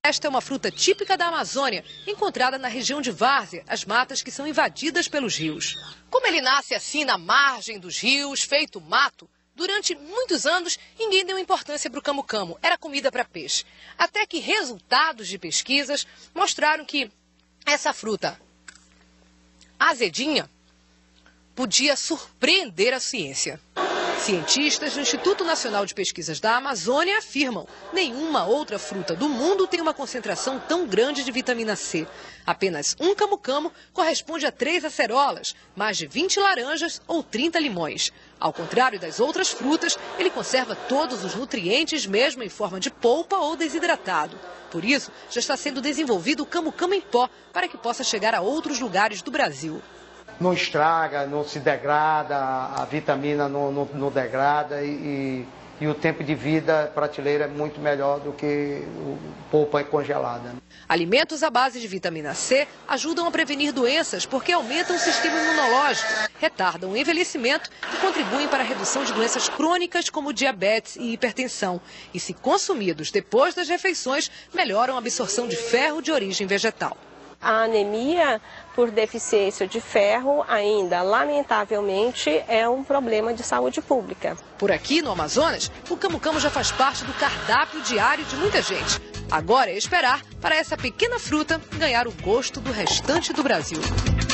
Esta é uma fruta típica da Amazônia, encontrada na região de Várzea, as matas que são invadidas pelos rios. Como ele nasce assim na margem dos rios, feito mato, durante muitos anos ninguém deu importância para o camu-camu, era comida para peixe. Até que resultados de pesquisas mostraram que essa fruta azedinha podia surpreender a ciência. Cientistas do Instituto Nacional de Pesquisas da Amazônia afirmam que nenhuma outra fruta do mundo tem uma concentração tão grande de vitamina C. Apenas um camu-camu corresponde a 3 acerolas, mais de 20 laranjas ou 30 limões. Ao contrário das outras frutas, ele conserva todos os nutrientes mesmo em forma de polpa ou desidratado. Por isso, já está sendo desenvolvido o camu-camu em pó para que possa chegar a outros lugares do Brasil. Não estraga, não se degrada, a vitamina não degrada e o tempo de vida prateleira é muito melhor do que o polpa congelada. Alimentos à base de vitamina C ajudam a prevenir doenças porque aumentam o sistema imunológico, retardam o envelhecimento e contribuem para a redução de doenças crônicas como diabetes e hipertensão. E se consumidos depois das refeições, melhoram a absorção de ferro de origem vegetal. A anemia por deficiência de ferro ainda, lamentavelmente, é um problema de saúde pública. Por aqui, no Amazonas, o camu-camu já faz parte do cardápio diário de muita gente. Agora é esperar para essa pequena fruta ganhar o gosto do restante do Brasil.